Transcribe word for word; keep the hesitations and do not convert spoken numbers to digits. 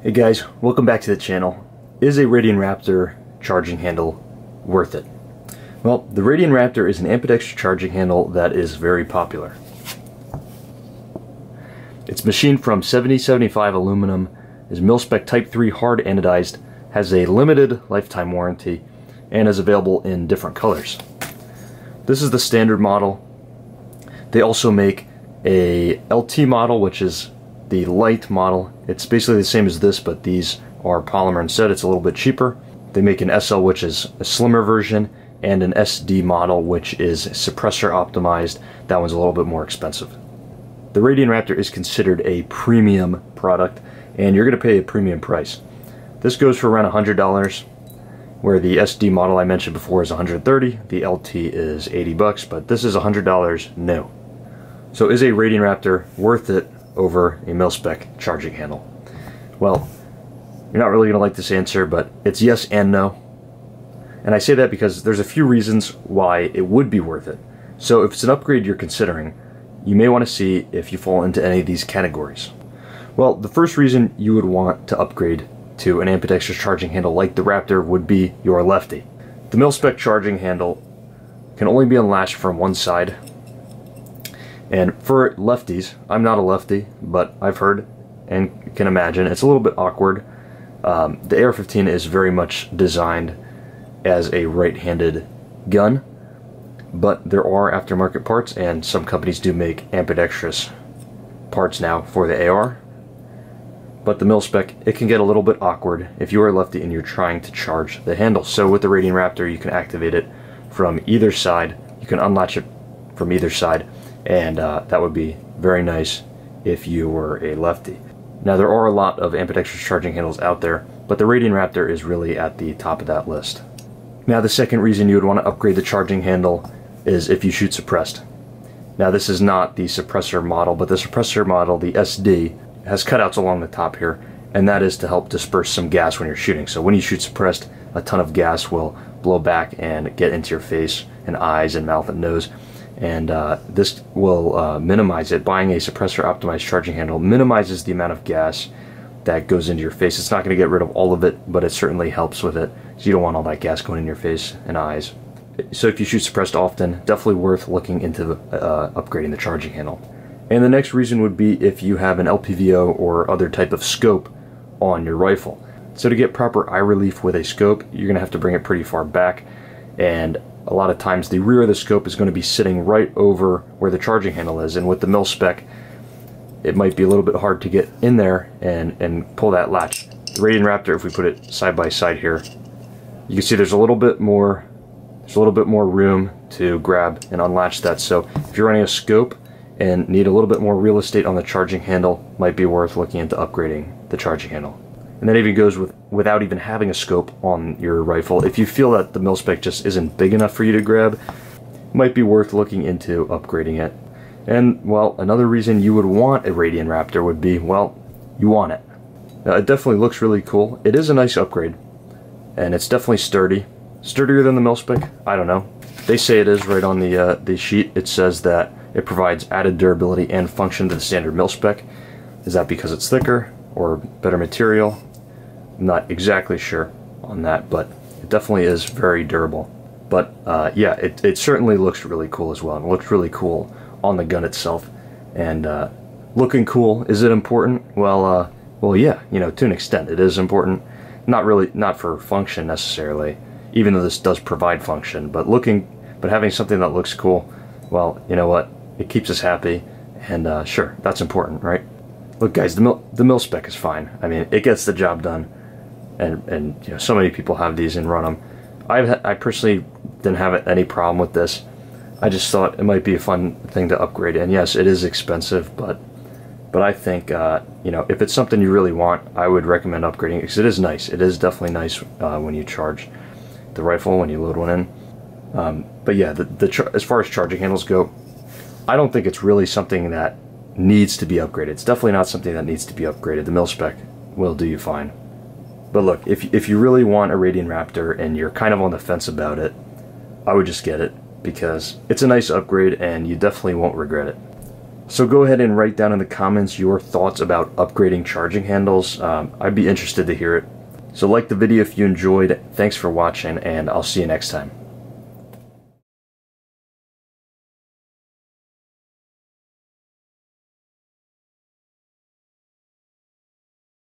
Hey guys, welcome back to the channel. Is a Radian Raptor charging handle worth it? Well, the Radian Raptor is an ambidextrous charging handle that is very popular. It's machined from seventy seventy-five aluminum, is mil-spec type three hard anodized, has a limited lifetime warranty, and is available in different colors. This is the standard model. They also make a L T model, which is the light model. It's basically the same as this, but these are polymer instead. It's a little bit cheaper. They make an S L, which is a slimmer version, and an S D model, which is suppressor optimized. That one's a little bit more expensive. The Radian Raptor is considered a premium product, and you're going to pay a premium price. This goes for around one hundred dollars, where the S D model I mentioned before is one hundred thirty dollars, the L T is eighty bucks, but this is one hundred dollars new. So is a Radian Raptor worth it over a mil-spec charging handle? Well, you're not really going to like this answer, but it's yes and no. And I say that because there's a few reasons why it would be worth it. So if it's an upgrade you're considering, you may want to see if you fall into any of these categories. Well, the first reason you would want to upgrade to an ambidextrous charging handle like the Raptor would be your lefty. The mil-spec charging handle can only be unlatched from one side. And for lefties, I'm not a lefty, but I've heard and can imagine it's a little bit awkward. Um, the A R fifteen is very much designed as a right-handed gun, but there are aftermarket parts, and some companies do make ambidextrous parts now for the A R. But the mil-spec, it can get a little bit awkward if you are a lefty and you're trying to charge the handle. So with the Radian Raptor, you can activate it from either side. You can unlatch it from either side. And uh, that would be very nice if you were a lefty. Now, there are a lot of ambidextrous charging handles out there, but the Radian Raptor is really at the top of that list. Now, the second reason you would want to upgrade the charging handle is if you shoot suppressed. Now, this is not the suppressor model, but the suppressor model, the S D, has cutouts along the top here, and that is to help disperse some gas when you're shooting. So when you shoot suppressed, a ton of gas will blow back and get into your face and eyes and mouth and nose. And uh, this will uh, minimize it. Buying a suppressor optimized charging handle minimizes the amount of gas that goes into your face. It's not going to get rid of all of it, but it certainly helps with it. So you don't want all that gas going in your face and eyes. So if you shoot suppressed often, definitely worth looking into the, uh, upgrading the charging handle. And the next reason would be if you have an L P V O or other type of scope on your rifle. So to get proper eye relief with a scope, you're going to have to bring it pretty far back, and a lot of times the rear of the scope is going to be sitting right over where the charging handle is, and with the mil-spec it might be a little bit hard to get in there and, and pull that latch. The Radian Raptor, if we put it side by side here, you can see there's a little bit more there's a little bit more room to grab and unlatch that. So if you're running a scope and need a little bit more real estate on the charging handle, might be worth looking into upgrading the charging handle. And that even goes with without even having a scope on your rifle. If you feel that the mil-spec just isn't big enough for you to grab, it might be worth looking into upgrading it. And, well, another reason you would want a Radian Raptor would be, well, you want it. Now, it definitely looks really cool. It is a nice upgrade, and it's definitely sturdy. Sturdier than the mil-spec? I don't know. They say it is right on the, uh, the sheet. It says that it provides added durability and function to the standard mil-spec. Is that because it's thicker or better material? I'm not exactly sure on that, but it definitely is very durable. But uh, yeah, it, it certainly looks really cool as well, and it looks really cool on the gun itself. And uh, looking cool, is it important? Well, uh, well, yeah, you know, to an extent, it is important. Not really, not for function necessarily, even though this does provide function. But looking, but having something that looks cool, well, you know what? It keeps us happy, and uh, sure, that's important, right? Look, guys, the mil the mil-spec is fine. I mean, it gets the job done. And, and you know, so many people have these and run them. I've, I personally didn't have any problem with this. I just thought it might be a fun thing to upgrade. And yes, it is expensive, but but I think uh, you know, if it's something you really want, I would recommend upgrading it, because it is nice. It is definitely nice uh, when you charge the rifle, when you load one in. Um, but yeah, the, the as far as charging handles go, I don't think it's really something that needs to be upgraded. It's definitely not something that needs to be upgraded. The mil-spec will do you fine. But look, if, if you really want a Radian Raptor and you're kind of on the fence about it, I would just get it, because it's a nice upgrade and you definitely won't regret it. So go ahead and write down in the comments your thoughts about upgrading charging handles. Um, I'd be interested to hear it. So like the video if you enjoyed. Thanks for watching, and I'll see you next time.